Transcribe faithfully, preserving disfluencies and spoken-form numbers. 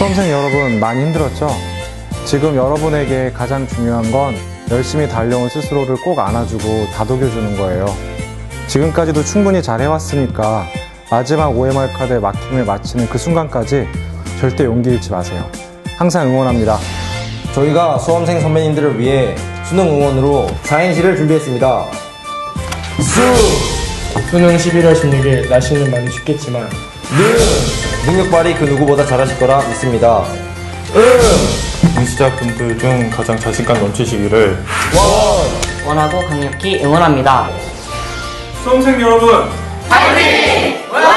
수험생 여러분 많이 힘들었죠? 지금 여러분에게 가장 중요한 건 열심히 달려온 스스로를 꼭 안아주고 다독여주는 거예요. 지금까지도 충분히 잘 해왔으니까 마지막 오엠알 카드의 막힘을 마치는 그 순간까지 절대 용기 잃지 마세요. 항상 응원합니다. 저희가 수험생 선배님들을 위해 수능 응원으로 사행시를 준비했습니다. 수! 수능 십일월 십육일 날씨는 많이 춥겠지만 능! 능력 발휘 그 누구보다 잘하실 거라 믿습니다. 응! 응시자분들 중 가장 자신감 넘치시기를 원! 원하고 강력히 응원합니다. 수험생 여러분 파이팅!